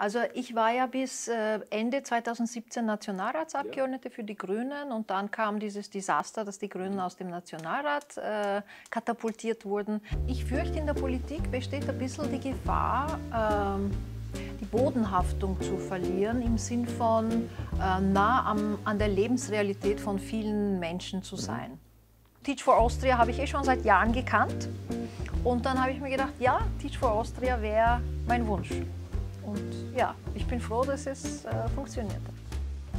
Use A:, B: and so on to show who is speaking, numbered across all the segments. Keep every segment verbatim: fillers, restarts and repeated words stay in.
A: Also ich war ja bis äh, Ende zweitausendsiebzehn Nationalratsabgeordnete ja. für die Grünen und dann kam dieses Desaster, dass die Grünen aus dem Nationalrat äh, katapultiert wurden. Ich fürchte, in der Politik besteht ein bisschen die Gefahr, ähm, die Bodenhaftung zu verlieren, im Sinn von äh, nah am, an der Lebensrealität von vielen Menschen zu sein. Teach for Austria habe ich eh schon seit Jahren gekannt und dann habe ich mir gedacht, ja, Teach for Austria wäre mein Wunsch. Und ja, ich bin froh, dass es äh, funktioniert hat.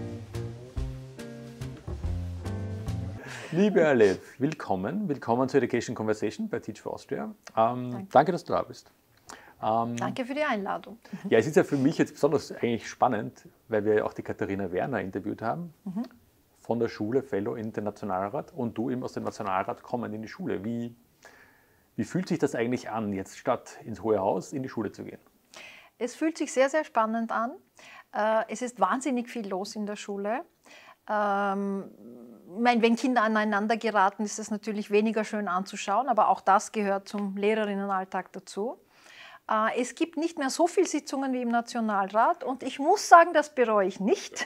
B: Liebe Alev, willkommen. Willkommen zur Education Conversation bei Teach for Austria. Ähm, danke. danke, dass du da bist.
A: Ähm, danke für die Einladung.
B: Ja, es ist ja für mich jetzt besonders eigentlich spannend, weil wir ja auch die Katharina Werner interviewt haben, mhm. von der Schule, Fellow in den Nationalrat, und du eben aus dem Nationalrat kommend in die Schule. Wie, wie fühlt sich das eigentlich an, jetzt statt ins Hohe Haus in die Schule zu gehen?
A: Es fühlt sich sehr, sehr spannend an. Es ist wahnsinnig viel los in der Schule. Ähm, ich meine, wenn Kinder aneinander geraten, ist es natürlich weniger schön anzuschauen, aber auch das gehört zum Lehrerinnenalltag dazu. Es gibt nicht mehr so viele Sitzungen wie im Nationalrat und ich muss sagen, das bereue ich nicht.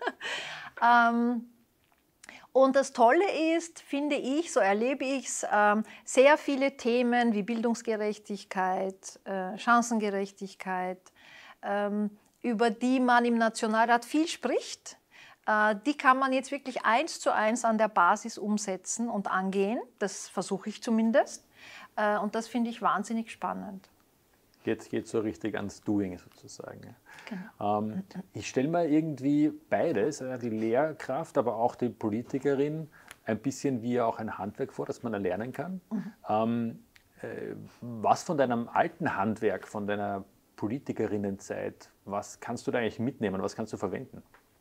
A: ähm, Und das Tolle ist, finde ich, so erlebe ich es, sehr viele Themen wie Bildungsgerechtigkeit, Chancengerechtigkeit, über die man im Nationalrat viel spricht, die kann man jetzt wirklich eins zu eins an der Basis umsetzen und angehen. Das versuche ich zumindest. Und das finde ich wahnsinnig spannend.
B: Geht, geht so richtig ans Doing sozusagen. Genau. Ähm, ich stelle mir irgendwie beides, die Lehrkraft, aber auch die Politikerin, ein bisschen wie auch ein Handwerk vor, das man erlernen kann. Mhm. Ähm, äh, was von deinem alten Handwerk, von deiner Politikerinnenzeit, was kannst du da eigentlich mitnehmen, was kannst du verwenden?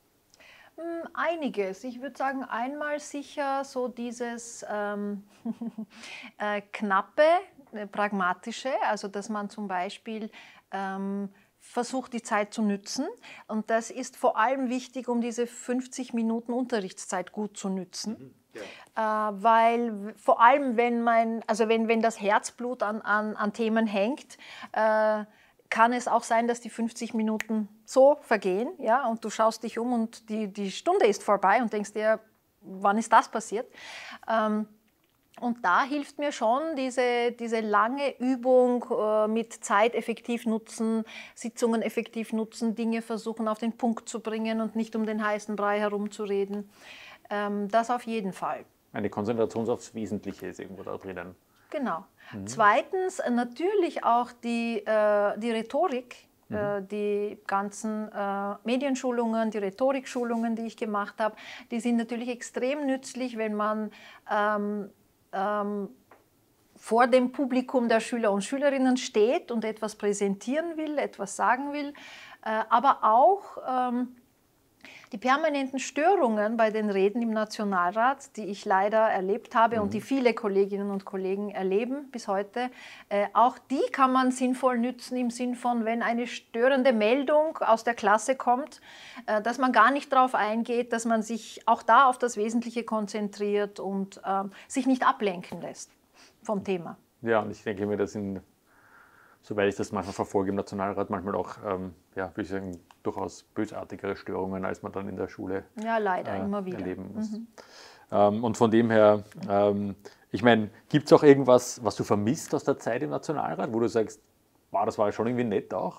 A: Einiges. Ich würde sagen, einmal sicher so dieses ähm, äh, knappe, äh, pragmatische, also dass man zum Beispiel ähm, versucht, die Zeit zu nützen. Und das ist vor allem wichtig, um diese fünfzig Minuten Unterrichtszeit gut zu nützen. Mhm. Ja. Äh, weil vor allem, wenn, mein, also wenn, wenn das Herzblut an, an, an Themen hängt, äh, kann es auch sein, dass die fünfzig Minuten so vergehen, ja, und du schaust dich um und die, die Stunde ist vorbei und denkst dir, wann ist das passiert? Ähm, und da hilft mir schon diese, diese lange Übung äh, mit Zeit effektiv nutzen, Sitzungen effektiv nutzen, Dinge versuchen auf den Punkt zu bringen und nicht um den heißen Brei herumzureden. Ähm, das auf jeden Fall.
B: Eine Konzentration aufs Wesentliche ist irgendwo da drinnen.
A: Genau. Mhm. Zweitens natürlich auch die, äh, die Rhetorik, mhm. äh, die ganzen äh, Medienschulungen, die Rhetorikschulungen, die ich gemacht habe, die sind natürlich extrem nützlich, wenn man ähm, ähm, vor dem Publikum der Schüler und Schülerinnen steht und etwas präsentieren will, etwas sagen will, äh, aber auch ähm, die permanenten Störungen bei den Reden im Nationalrat, die ich leider erlebt habe, mhm. und die viele Kolleginnen und Kollegen erleben bis heute, äh, auch die kann man sinnvoll nützen im Sinn von, wenn eine störende Meldung aus der Klasse kommt, äh, dass man gar nicht darauf eingeht, dass man sich auch da auf das Wesentliche konzentriert und äh, sich nicht ablenken lässt vom Thema.
B: Ja, und ich denke mir, das sind, soweit ich das manchmal verfolge im Nationalrat, manchmal auch, ähm, ja, würde ich sagen, durchaus bösartigere Störungen, als man dann in der Schule
A: ja, leider,
B: äh,
A: immer wieder.
B: erleben muss.
A: Mhm.
B: Ähm, und von dem her, ähm, ich meine, gibt es auch irgendwas, was du vermisst aus der Zeit im Nationalrat, wo du sagst, wow, das war schon irgendwie nett auch?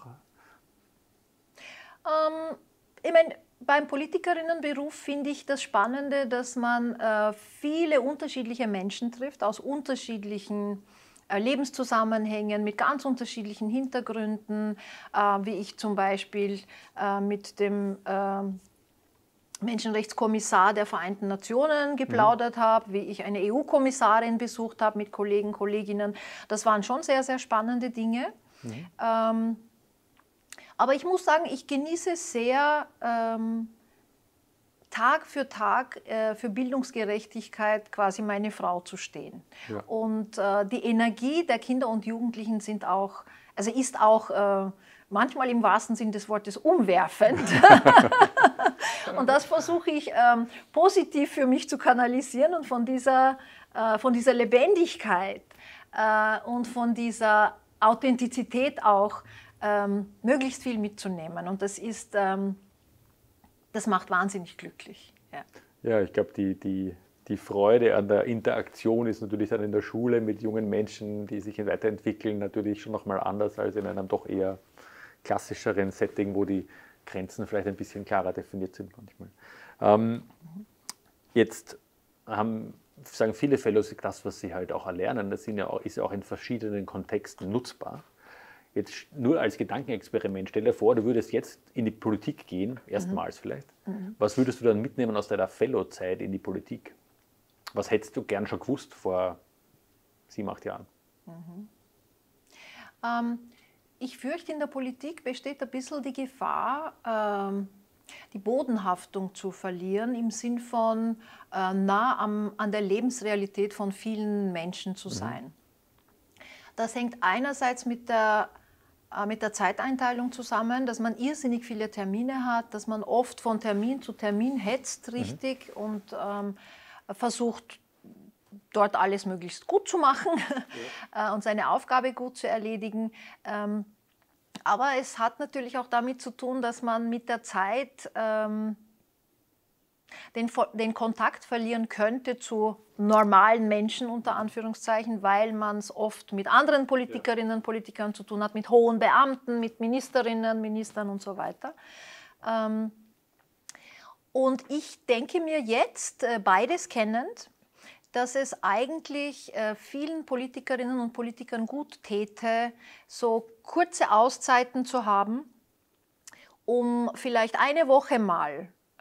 A: Ähm, ich meine, beim Politikerinnenberuf finde ich das Spannende, dass man äh, viele unterschiedliche Menschen trifft, aus unterschiedlichen Lebenszusammenhängen, mit ganz unterschiedlichen Hintergründen, äh, wie ich zum Beispiel äh, mit dem äh, Menschenrechtskommissar der Vereinten Nationen geplaudert mhm. habe, wie ich eine E U-Kommissarin besucht habe mit Kollegen, Kolleginnen. Das waren schon sehr, sehr spannende Dinge. Mhm. Ähm, aber ich muss sagen, ich genieße sehr, ähm, Tag für Tag äh, für Bildungsgerechtigkeit quasi meine Frau zu stehen. Ja. Und äh, die Energie der Kinder und Jugendlichen sind auch, also ist auch äh, manchmal im wahrsten Sinn des Wortes umwerfend. Und das versuche ich ähm, positiv für mich zu kanalisieren und von dieser, äh, von dieser Lebendigkeit äh, und von dieser Authentizität auch ähm, möglichst viel mitzunehmen. Und das ist, ähm, das macht wahnsinnig glücklich. Ja,
B: ja ich glaube, die, die, die Freude an der Interaktion ist natürlich dann in der Schule mit jungen Menschen, die sich weiterentwickeln, natürlich schon nochmal anders als in einem doch eher klassischeren Setting, wo die Grenzen vielleicht ein bisschen klarer definiert sind manchmal. Ähm, jetzt haben, sagen viele Fellows, das, was sie halt auch erlernen, das sind ja auch, ist ja auch in verschiedenen Kontexten nutzbar. Jetzt nur als Gedankenexperiment, stell dir vor, du würdest jetzt in die Politik gehen, erstmals mhm. vielleicht. Mhm. Was würdest du dann mitnehmen aus deiner Fellow-Zeit in die Politik? Was hättest du gern schon gewusst vor sieben, acht Jahren?
A: Mhm. Ähm, ich fürchte, in der Politik besteht ein bisschen die Gefahr, ähm, die Bodenhaftung zu verlieren, im Sinn von äh, nah am, an der Lebensrealität von vielen Menschen zu sein. Mhm. Das hängt einerseits mit der, äh, mit der Zeiteinteilung zusammen, dass man irrsinnig viele Termine hat, dass man oft von Termin zu Termin hetzt, richtig, mhm. und ähm, versucht, dort alles möglichst gut zu machen, ja. und seine Aufgabe gut zu erledigen. Ähm, aber es hat natürlich auch damit zu tun, dass man mit der Zeit ähm, den, den Kontakt verlieren könnte zu normalen Menschen, unter Anführungszeichen, weil man es oft mit anderen Politikerinnen und Politikern zu tun hat, mit hohen Beamten, mit Ministerinnen, Ministern und so weiter. Ähm, und ich denke mir jetzt, äh, beides kennend, dass es eigentlich äh, vielen Politikerinnen und Politikern gut täte, so kurze Auszeiten zu haben, um vielleicht eine Woche mal äh,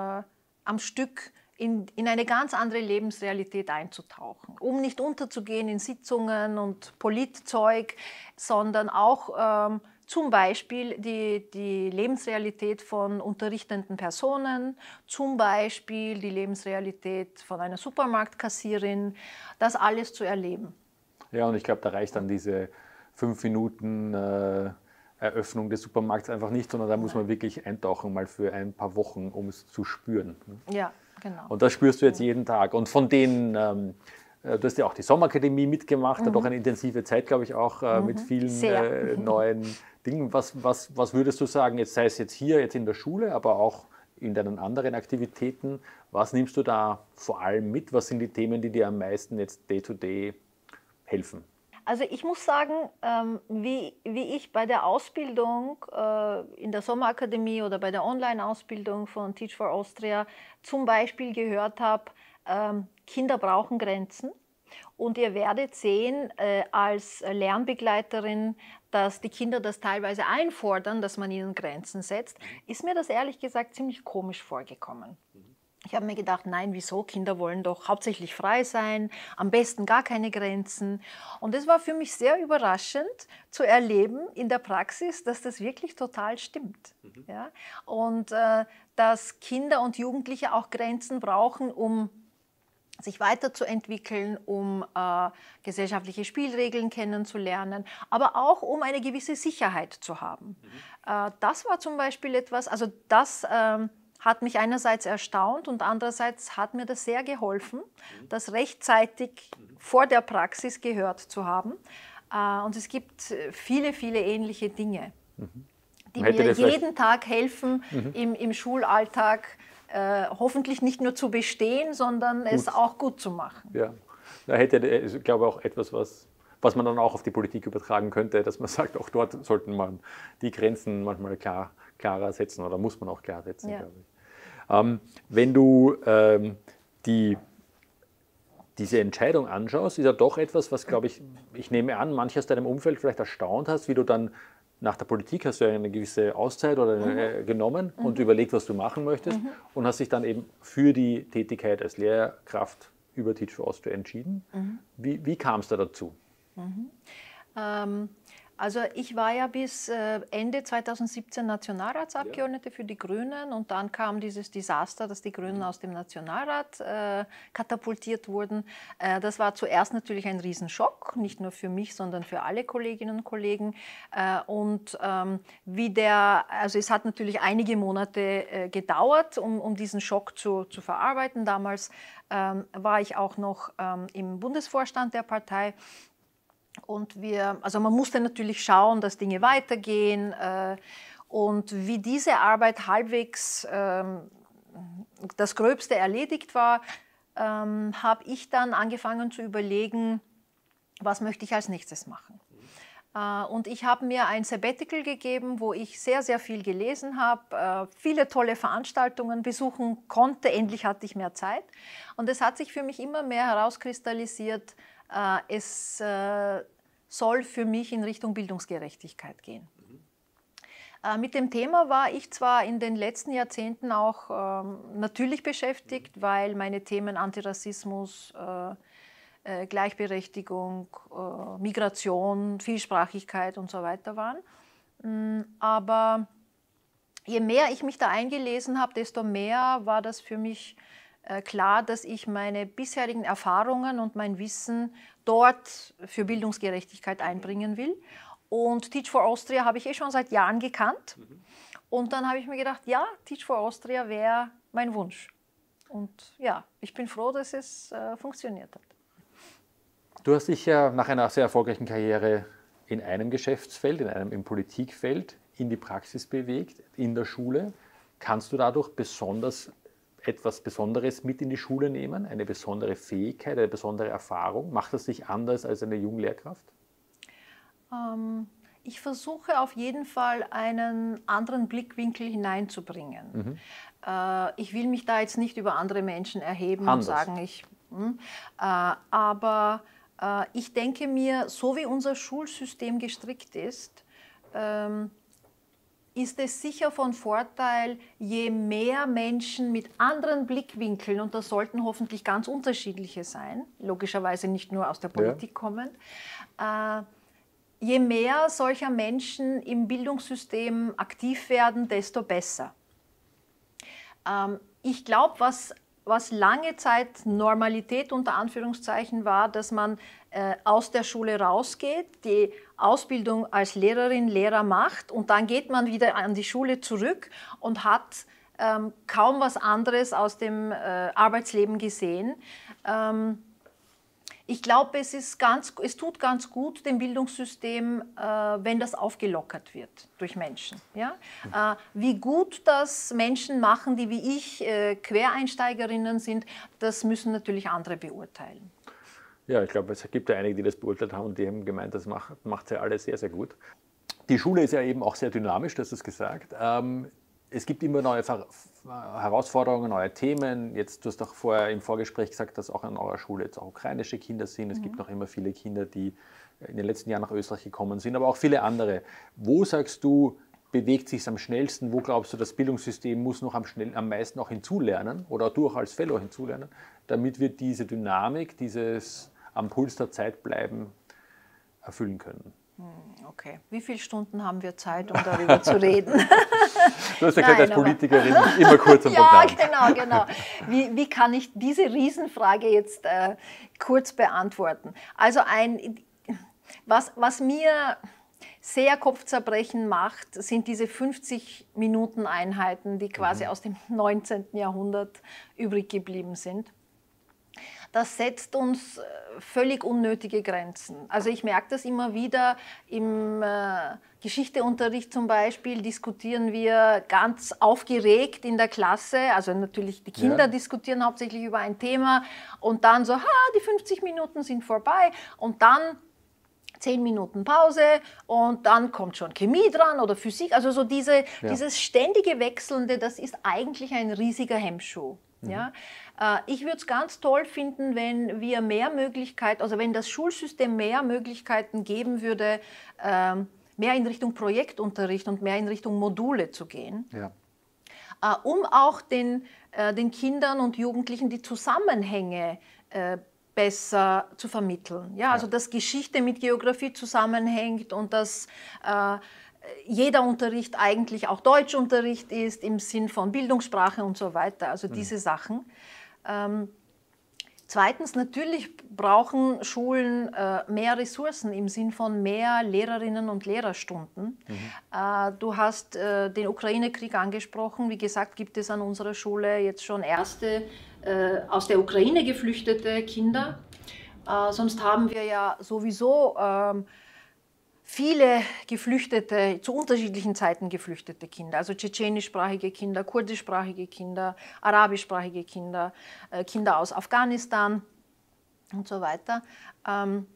A: am Stück in, in eine ganz andere Lebensrealität einzutauchen, um nicht unterzugehen in Sitzungen und Politzeug, sondern auch ähm, zum Beispiel die, die Lebensrealität von unterrichtenden Personen, zum Beispiel die Lebensrealität von einer Supermarktkassierin, das alles zu erleben.
B: Ja, und ich glaube, da reicht dann diese fünf Minuten äh, Eröffnung des Supermarkts einfach nicht, sondern da muss man wirklich eintauchen, mal für ein paar Wochen, um es zu spüren.
A: Ja, genau.
B: Und das spürst du jetzt jeden Tag. Und von denen... Ähm, Du hast ja auch die Sommerakademie mitgemacht, mhm. da doch eine intensive Zeit, glaube ich, auch äh, mhm. mit vielen äh, neuen Dingen. Was, was, was würdest du sagen, jetzt sei es jetzt hier, jetzt in der Schule, aber auch in deinen anderen Aktivitäten, was nimmst du da vor allem mit? Was sind die Themen, die dir am meisten jetzt day-to-day helfen?
A: Also ich muss sagen, ähm, wie, wie ich bei der Ausbildung äh, in der Sommerakademie oder bei der Online-Ausbildung von Teach for Austria zum Beispiel gehört habe, ähm, Kinder brauchen Grenzen. Und ihr werdet sehen äh, als Lernbegleiterin, dass die Kinder das teilweise einfordern, dass man ihnen Grenzen setzt. Ist mir das ehrlich gesagt ziemlich komisch vorgekommen. Ich habe mir gedacht, nein, wieso? Kinder wollen doch hauptsächlich frei sein, am besten gar keine Grenzen. Und es war für mich sehr überraschend zu erleben in der Praxis, dass das wirklich total stimmt. Mhm. Ja? Und äh, dass Kinder und Jugendliche auch Grenzen brauchen, um sich weiterzuentwickeln, um äh, gesellschaftliche Spielregeln kennenzulernen, aber auch um eine gewisse Sicherheit zu haben. Mhm. Äh, das war zum Beispiel etwas, also das ähm, hat mich einerseits erstaunt und andererseits hat mir das sehr geholfen, mhm. das rechtzeitig mhm. vor der Praxis gehört zu haben. Äh, und es gibt viele, viele ähnliche Dinge, mhm. die mir jeden Tag helfen mhm. im, im Schulalltag, Äh, hoffentlich nicht nur zu bestehen, sondern gut. es auch gut zu machen.
B: Ja, da hätte ich glaube auch etwas, was, was man dann auch auf die Politik übertragen könnte, dass man sagt, auch dort sollten man die Grenzen manchmal klar, klarer setzen oder muss man auch klar setzen, ja. glaube ich. Ähm, wenn du ähm, die, diese Entscheidung anschaust, ist ja doch etwas, was, glaube ich, ich nehme an, manche aus deinem Umfeld vielleicht erstaunt hast, wie du dann nach der Politik hast du eine gewisse Auszeit oder eine, mhm. genommen mhm. und überlegt, was du machen möchtest mhm. und hast dich dann eben für die Tätigkeit als Lehrkraft über Teach for Austria entschieden. Mhm. Wie, wie kam es da dazu?
A: Mhm. Ähm, also ich war ja bis äh, Ende zweitausendsiebzehn Nationalratsabgeordnete ja. für die Grünen und dann kam dieses Desaster, dass die Grünen mhm. aus dem Nationalrat äh, katapultiert wurden. Äh, das war zuerst natürlich ein Riesenschock, nicht nur für mich, sondern für alle Kolleginnen und Kollegen. Äh, und ähm, wie der, also es hat natürlich einige Monate äh, gedauert, um, um diesen Schock zu, zu verarbeiten. Damals ähm, war ich auch noch ähm, im Bundesvorstand der Partei. Und wir, also man musste natürlich schauen, dass Dinge weitergehen. Äh, und wie diese Arbeit halbwegs ähm, das Gröbste erledigt war, ähm, habe ich dann angefangen zu überlegen, was möchte ich als nächstes machen. Äh, und ich habe mir ein Sabbatical gegeben, wo ich sehr, sehr viel gelesen habe, äh, viele tolle Veranstaltungen besuchen konnte. Endlich hatte ich mehr Zeit. Und es hat sich für mich immer mehr herauskristallisiert, äh, es äh, soll für mich in Richtung Bildungsgerechtigkeit gehen. Äh, mit dem Thema war ich zwar in den letzten Jahrzehnten auch ähm, natürlich beschäftigt, weil meine Themen Antirassismus, äh, äh, Gleichberechtigung, äh, Migration, Vielsprachigkeit und so weiter waren. Mm, aber je mehr ich mich da eingelesen habe, desto mehr war das für mich äh, klar, dass ich meine bisherigen Erfahrungen und mein Wissen dort für Bildungsgerechtigkeit einbringen will. Und Teach for Austria habe ich eh schon seit Jahren gekannt. Mhm. Und dann habe ich mir gedacht, ja, Teach for Austria wäre mein Wunsch. Und ja, ich bin froh, dass es äh, funktioniert hat.
B: Du hast dich ja nach einer sehr erfolgreichen Karriere in einem Geschäftsfeld, in einem im Politikfeld, in die Praxis bewegt, in der Schule. Kannst du dadurch besonders etwas Besonderes mit in die Schule nehmen? Eine besondere Fähigkeit, eine besondere Erfahrung? Macht das dich anders als eine Junglehrkraft?
A: Ich versuche auf jeden Fall einen anderen Blickwinkel hineinzubringen. Mhm. Ich will mich da jetzt nicht über andere Menschen erheben Anders. und sagen, ich. Aber ich denke mir, so wie unser Schulsystem gestrickt ist, ist es sicher von Vorteil, je mehr Menschen mit anderen Blickwinkeln, und das sollten hoffentlich ganz unterschiedliche sein, logischerweise nicht nur aus der Politik ja. kommend, je mehr solcher Menschen im Bildungssystem aktiv werden, desto besser. Ähm, ich glaube, was, was lange Zeit Normalität unter Anführungszeichen war, dass man äh, aus der Schule rausgeht, die Ausbildung als Lehrerin, Lehrer macht und dann geht man wieder an die Schule zurück und hat ähm, kaum was anderes aus dem äh, Arbeitsleben gesehen. Ähm, Ich glaube, es, ist ganz, es tut ganz gut dem Bildungssystem, äh, wenn das aufgelockert wird durch Menschen. Ja? Äh, wie gut das Menschen machen, die wie ich äh, Quereinsteigerinnen sind, das müssen natürlich andere beurteilen.
B: Ja, ich glaube, es gibt ja einige, die das beurteilt haben und die haben gemeint, das macht, macht ja alles sehr, sehr gut. Die Schule ist ja eben auch sehr dynamisch, du hast es gesagt. Ähm, Es gibt immer neue Herausforderungen, neue Themen. Jetzt, du hast auch vorher im Vorgespräch gesagt, dass auch an eurer Schule jetzt auch ukrainische Kinder sind. Es mhm. gibt noch immer viele Kinder, die in den letzten Jahren nach Österreich gekommen sind, aber auch viele andere. Wo sagst du, bewegt sich es am schnellsten? Wo glaubst du, das Bildungssystem muss noch am, schnell, am meisten auch hinzulernen oder du auch als Fellow hinzulernen, damit wir diese Dynamik, dieses am Puls der Zeit bleiben, erfüllen können?
A: Okay. Wie viele Stunden haben wir Zeit, um darüber zu reden?
B: Du hast ja gesagt, als Politikerin immer kurz und
A: ja, genau, genau. Wie, wie kann ich diese Riesenfrage jetzt äh, kurz beantworten? Also ein, was, was mir sehr Kopfzerbrechen macht, sind diese fünfzig-Minuten-Einheiten, die quasi mhm. aus dem neunzehnten Jahrhundert übrig geblieben sind. Das setzt uns völlig unnötige Grenzen. Also ich merke das immer wieder im äh, Geschichteunterricht zum Beispiel, diskutieren wir ganz aufgeregt in der Klasse, also natürlich die Kinder ja. diskutieren hauptsächlich über ein Thema und dann so, ha, die fünfzig Minuten sind vorbei und dann zehn Minuten Pause und dann kommt schon Chemie dran oder Physik, also so diese, ja. dieses ständige Wechselnde, das ist eigentlich ein riesiger Hemmschuh. Mhm. Ja? Ich würde es ganz toll finden, wenn wir mehr Möglichkeiten, also wenn das Schulsystem mehr Möglichkeiten geben würde, mehr in Richtung Projektunterricht und mehr in Richtung Module zu gehen, ja. um auch den, den Kindern und Jugendlichen die Zusammenhänge besser zu vermitteln. Ja, also dass Geschichte mit Geografie zusammenhängt und dass äh, jeder Unterricht eigentlich auch Deutschunterricht ist im Sinn von Bildungssprache und so weiter, also mhm. diese Sachen. Ähm, zweitens, natürlich brauchen Schulen äh, mehr Ressourcen im Sinn von mehr Lehrerinnen und Lehrerstunden. Mhm. Äh, du hast äh, den Ukraine-Krieg angesprochen. Wie gesagt, gibt es an unserer Schule jetzt schon erste äh, aus der Ukraine geflüchtete Kinder. Äh, sonst haben wir ja sowieso ähm, viele geflüchtete, zu unterschiedlichen Zeiten geflüchtete Kinder, also tschetschenischsprachige Kinder, kurdischsprachige Kinder, arabischsprachige Kinder, äh, Kinder aus Afghanistan und so weiter. Ähm,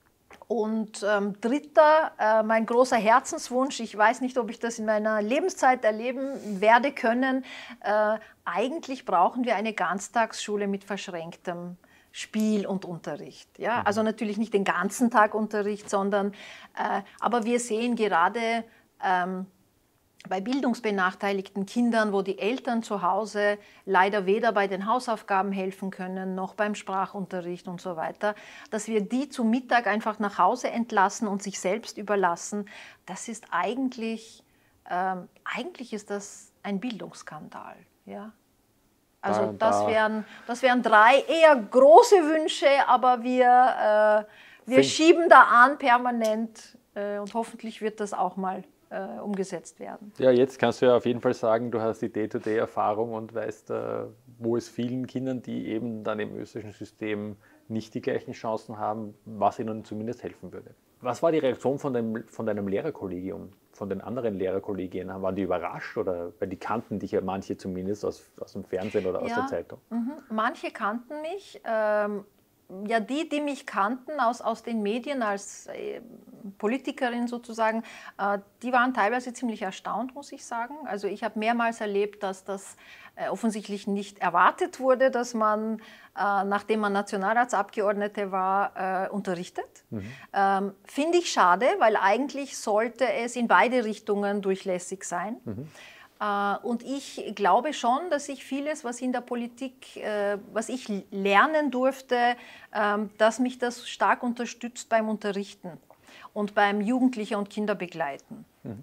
A: und ähm, dritter, äh, mein großer Herzenswunsch, ich weiß nicht, ob ich das in meiner Lebenszeit erleben werde können, äh, eigentlich brauchen wir eine Ganztagsschule mit verschränktem Spiel und Unterricht. Ja? Also natürlich nicht den ganzen Tag Unterricht, sondern, äh, aber wir sehen gerade ähm, bei bildungsbenachteiligten Kindern, wo die Eltern zu Hause leider weder bei den Hausaufgaben helfen können, noch beim Sprachunterricht und so weiter, dass wir die zu Mittag einfach nach Hause entlassen und sich selbst überlassen, das ist eigentlich, ähm, eigentlich ist das ein Bildungsskandal. Ja? Also
B: Da-
A: das
B: da-
A: wären, das wären drei eher große Wünsche, aber wir, äh, wir
B: Find-
A: schieben da an permanent äh, und hoffentlich wird das auch mal äh, umgesetzt werden.
B: Ja, jetzt kannst du ja auf jeden Fall sagen, du hast die Day-to-Day-Erfahrung und weißt, äh, wo es vielen Kindern, die eben dann im österreichischen System nicht die gleichen Chancen haben, was ihnen zumindest helfen würde. Was war die Reaktion von deinem, von deinem Lehrerkollegium, von den anderen Lehrerkollegien? Waren die überrascht oder, weil die kannten dich ja manche zumindest aus, aus dem Fernsehen oder aus
A: Ja,
B: der Zeitung?
A: mhm. Manche kannten mich. Ähm, ja, die, die mich kannten aus, aus den Medien als äh, Politikerin sozusagen, äh, die waren teilweise ziemlich erstaunt, muss ich sagen. Also ich habe mehrmals erlebt, dass das äh, offensichtlich nicht erwartet wurde, dass man, äh, nachdem man Nationalratsabgeordnete war, äh, unterrichtet. Mhm. Ähm, finde ich schade, weil eigentlich sollte es in beide Richtungen durchlässig sein. Mhm. Und ich glaube schon, dass ich vieles, was in der Politik, was ich lernen durfte, dass mich das stark unterstützt beim Unterrichten und beim Jugendliche- und Kinderbegleiten. Mhm.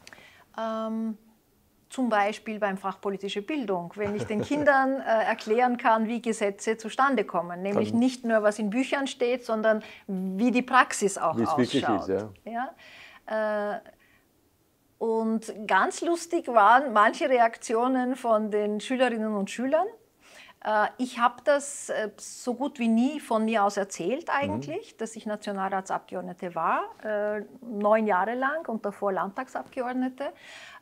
A: Ähm, zum Beispiel beim Fach politische Bildung, wenn ich den Kindern äh, erklären kann, wie Gesetze zustande kommen. Nämlich nicht nur, was in Büchern steht, sondern wie die Praxis auch
B: wie es
A: ausschaut.
B: Wirklich ist, ja.
A: Ja? Äh, Und ganz lustig waren manche Reaktionen von den Schülerinnen und Schülern. Ich habe das so gut wie nie von mir aus erzählt eigentlich, mhm. dass ich Nationalratsabgeordnete war, neun Jahre lang und davor Landtagsabgeordnete.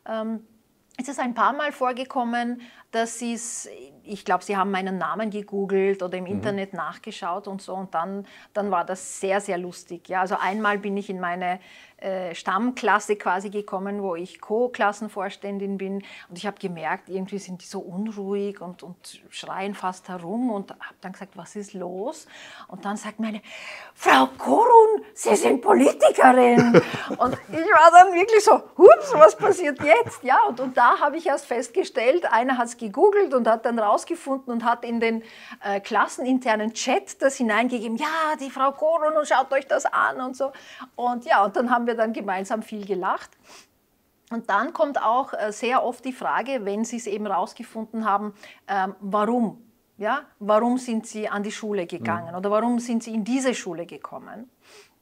A: Es ist ein paar Mal vorgekommen, dass sie es, ich glaube, sie haben meinen Namen gegoogelt oder im mhm. Internet nachgeschaut und so und dann, dann war das sehr, sehr lustig. Ja, also einmal bin ich in meine äh, Stammklasse quasi gekommen, wo ich Co-Klassenvorständin bin und ich habe gemerkt, irgendwie sind die so unruhig und, und schreien fast herum und habe dann gesagt, was ist los? Und dann sagt meine, Frau Korun, Sie sind Politikerin. Und ich war dann wirklich so, hups, was passiert jetzt? Ja, und, und da habe ich erst festgestellt, einer hat es gegoogelt und hat dann rausgefunden und hat in den äh, klasseninternen Chat das hineingegeben, ja, die Frau Korun, und schaut euch das an und so. Und ja, und dann haben wir dann gemeinsam viel gelacht. Und dann kommt auch äh, sehr oft die Frage, wenn Sie es eben rausgefunden haben, ähm, warum? Ja, warum sind Sie an die Schule gegangen mhm. oder warum sind Sie in diese Schule gekommen?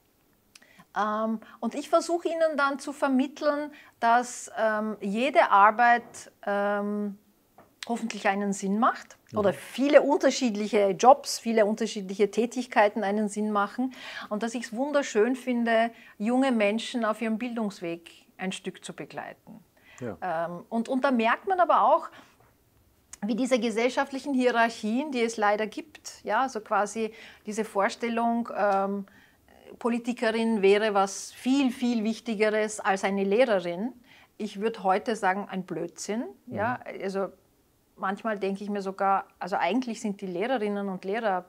A: Ähm, und ich versuche Ihnen dann zu vermitteln, dass ähm, jede Arbeit ähm, hoffentlich einen Sinn macht mhm. oder viele unterschiedliche Jobs, viele unterschiedliche Tätigkeiten einen Sinn machen und dass ich es wunderschön finde, junge Menschen auf ihrem Bildungsweg ein Stück zu begleiten. Ja. Ähm, und, und da merkt man aber auch, wie diese gesellschaftlichen Hierarchien, die es leider gibt, ja, also quasi diese Vorstellung, ähm, Politikerin wäre was viel, viel Wichtigeres als eine Lehrerin. Ich würde heute sagen, ein Blödsinn. Mhm. Ja, also manchmal denke ich mir sogar, also eigentlich sind die Lehrerinnen und Lehrer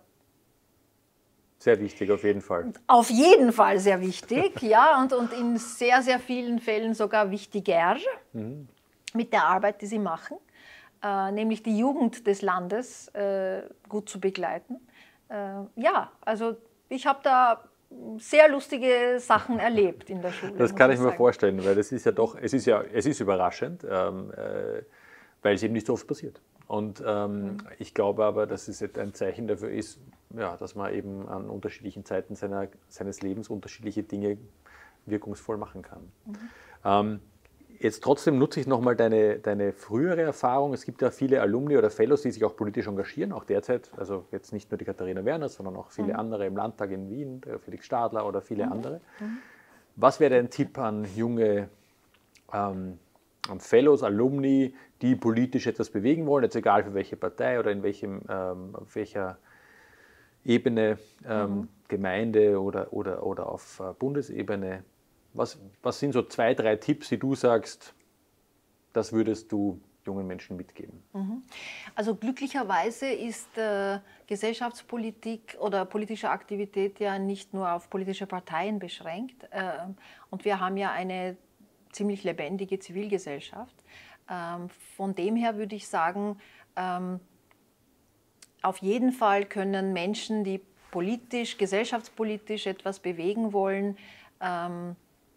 B: sehr wichtig, auf jeden Fall.
A: Auf jeden Fall sehr wichtig, ja, und, und in sehr, sehr vielen Fällen sogar wichtiger mhm. mit der Arbeit, die sie machen. Äh, nämlich die Jugend des Landes äh, gut zu begleiten. Äh, ja, also ich habe da sehr lustige Sachen erlebt in der Schule.
B: Das kann ich mir vorstellen, weil das ist ja doch, es ist ja, es ist überraschend, ähm, äh, weil es eben nicht so oft passiert. Und ähm, mhm. ich glaube aber, dass es ein Zeichen dafür ist, ja, dass man eben an unterschiedlichen Zeiten seiner, seines Lebens unterschiedliche Dinge wirkungsvoll machen kann. Mhm. Ähm, Jetzt trotzdem nutze ich nochmal deine, deine frühere Erfahrung. Es gibt ja viele Alumni oder Fellows, die sich auch politisch engagieren, auch derzeit. Also jetzt nicht nur die Katharina Werner, sondern auch viele mhm. andere im Landtag in Wien, der Felix Stadler oder viele mhm. andere. Mhm. Was wäre dein Tipp an junge ähm, an Fellows, Alumni, die politisch etwas bewegen wollen, jetzt egal für welche Partei oder in welchem, ähm, auf welcher Ebene, ähm, mhm. Gemeinde oder, oder, oder auf äh, Bundesebene? Was, was sind so zwei, drei Tipps, die du sagst, das würdest du jungen Menschen mitgeben?
A: Also glücklicherweise ist äh, Gesellschaftspolitik oder politische Aktivität ja nicht nur auf politische Parteien beschränkt. Äh, und wir haben ja eine ziemlich lebendige Zivilgesellschaft. Ähm, von dem her würde ich sagen, ähm, auf jeden Fall können Menschen, die politisch, gesellschaftspolitisch etwas bewegen wollen, ähm,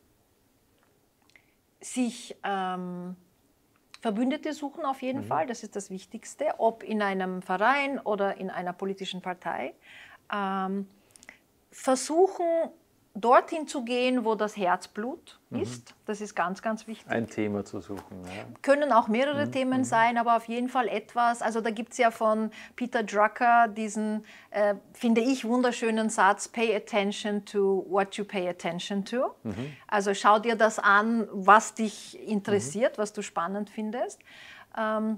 A: sich ähm, Verbündete suchen auf jeden mhm. Fall, das ist das Wichtigste, ob in einem Verein oder in einer politischen Partei. Ähm, versuchen, dorthin zu gehen, wo das Herzblut mhm. ist. Das ist ganz, ganz wichtig.
B: Ein Thema zu suchen. Ja.
A: Können auch mehrere mhm. Themen mhm. sein, aber auf jeden Fall etwas. Also da gibt es ja von Peter Drucker diesen, äh, finde ich, wunderschönen Satz, pay attention to what you pay attention to. Mhm. Also schau dir das an, was dich interessiert, mhm. was du spannend findest. Ähm,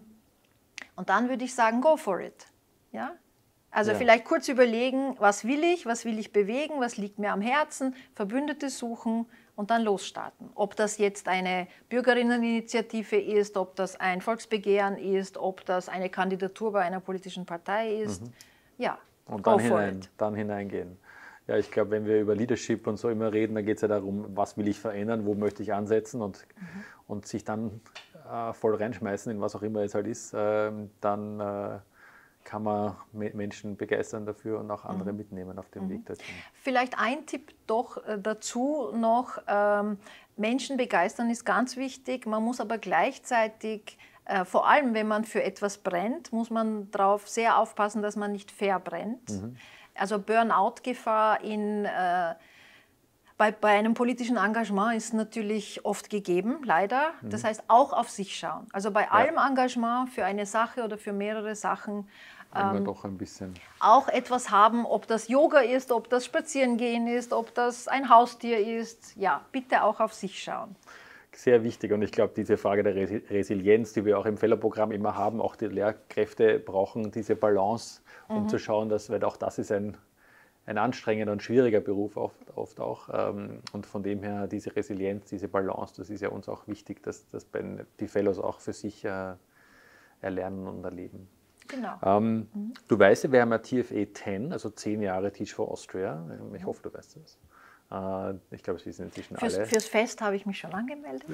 A: und dann würde ich sagen, go for it. Ja? Also ja. vielleicht kurz überlegen, was will ich, was will ich bewegen, was liegt mir am Herzen, Verbündete suchen und dann losstarten. Ob das jetzt eine Bürgerinneninitiative ist, ob das ein Volksbegehren ist, ob das eine Kandidatur bei einer politischen Partei ist. Mhm. Ja,
B: und dann, hinein, dann hineingehen. Ja, ich glaube, wenn wir über Leadership und so immer reden, dann geht es ja darum, was will ich verändern, wo möchte ich ansetzen und, mhm. und sich dann äh, voll reinschmeißen in was auch immer es halt ist, äh, dann äh, kann man Menschen begeistern dafür und auch andere mhm. mitnehmen auf dem mhm. Weg dorthin.
A: Vielleicht ein Tipp doch äh, dazu noch, ähm, Menschen begeistern ist ganz wichtig, man muss aber gleichzeitig, äh, vor allem wenn man für etwas brennt, muss man darauf sehr aufpassen, dass man nicht verbrennt. Mhm. Also Burnout-Gefahr in, äh, bei, bei einem politischen Engagement ist natürlich oft gegeben, leider. Mhm. Das heißt, auch auf sich schauen. Also bei ja. allem Engagement für eine Sache oder für mehrere Sachen
B: Ähm, doch ein bisschen.
A: auch etwas haben, ob das Yoga ist, ob das Spazierengehen ist, ob das ein Haustier ist. Ja, bitte auch auf sich schauen.
B: Sehr wichtig und ich glaube, diese Frage der Resilienz, die wir auch im Fellow-Programm immer haben, auch die Lehrkräfte brauchen diese Balance, um mhm. zu schauen, dass, weil auch das ist ein, ein anstrengender und schwieriger Beruf oft, oft auch und von dem her diese Resilienz, diese Balance, das ist ja uns auch wichtig, dass, dass die Fellows auch für sich äh, erlernen und erleben.
A: Genau.
B: Ähm, mhm. Du weißt ja, wir haben ja T F A zehn, also zehn Jahre Teach for Austria. Ich hoffe, du weißt das. Äh, ich glaube, es wissen inzwischen
A: fürs,
B: alle.
A: Fürs Fest habe ich mich schon angemeldet.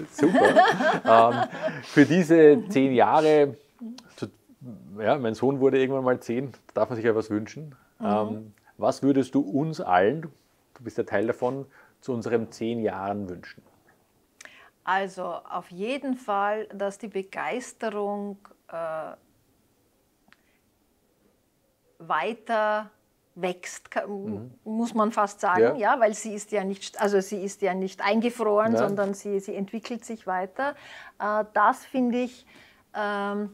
B: Super. ähm, für diese zehn Jahre, zu, ja, mein Sohn wurde irgendwann mal zehn, da darf man sich ja was wünschen. Mhm. Ähm, was würdest du uns allen, du bist ja Teil davon, zu unseren zehn Jahren wünschen?
A: Also auf jeden Fall, dass die Begeisterung äh, weiter wächst, mhm. muss man fast sagen, ja. ja, weil sie ist ja nicht, also sie ist ja nicht eingefroren, Nein. sondern sie, sie entwickelt sich weiter. Äh, das finde ich, ähm,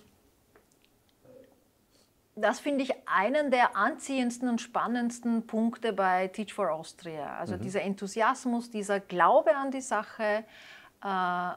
A: das finde ich einen der anziehendsten und spannendsten Punkte bei Teach for Austria. Also mhm. dieser Enthusiasmus, dieser Glaube an die Sache, äh,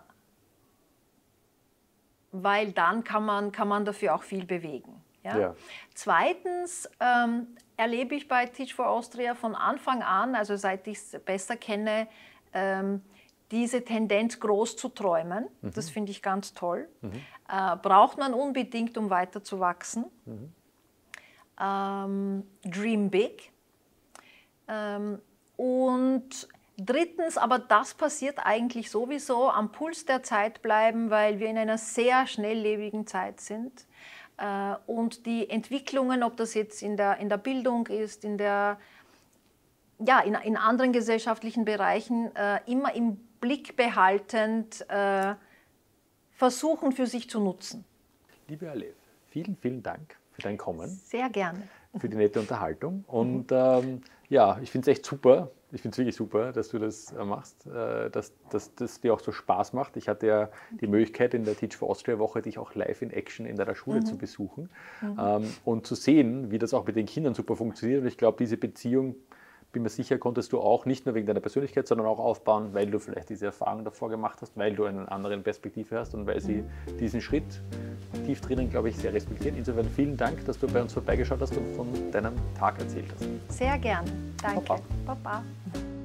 A: weil dann kann man, kann man dafür auch viel bewegen. Ja? Ja. Zweitens ähm, erlebe ich bei Teach for Austria von Anfang an, also seit ich es besser kenne, ähm, diese Tendenz groß zu träumen. Mhm. Das finde ich ganz toll. Mhm. Äh, braucht man unbedingt, um weiter zu wachsen. Mhm. Ähm, dream big. Ähm, und drittens, aber das passiert eigentlich sowieso, am Puls der Zeit bleiben, weil wir in einer sehr schnelllebigen Zeit sind. Und die Entwicklungen, ob das jetzt in der, in der Bildung ist, in, der, ja, in, in anderen gesellschaftlichen Bereichen, äh, immer im Blick behaltend äh, versuchen für sich zu nutzen.
B: Liebe Alev, vielen, vielen Dank für dein Kommen.
A: Sehr gerne.
B: Für die nette Unterhaltung. Und ähm, ja, ich finde es echt super, Ich finde es wirklich super, dass du das machst, dass das dir auch so Spaß macht. Ich hatte ja die Möglichkeit, in der Teach for Austria Woche dich auch live in Action in deiner Schule mhm. zu besuchen mhm. und zu sehen, wie das auch mit den Kindern super funktioniert. Und ich glaube, diese Beziehung, bin mir sicher, konntest du auch nicht nur wegen deiner Persönlichkeit, sondern auch aufbauen, weil du vielleicht diese Erfahrung davor gemacht hast, weil du eine andere Perspektive hast und weil sie diesen Schritt tief drinnen, glaube ich, sehr respektieren. Insofern vielen Dank, dass du bei uns vorbeigeschaut hast und von deinem Tag erzählt hast.
A: Sehr gern. Danke.
B: Baba.
A: Baba.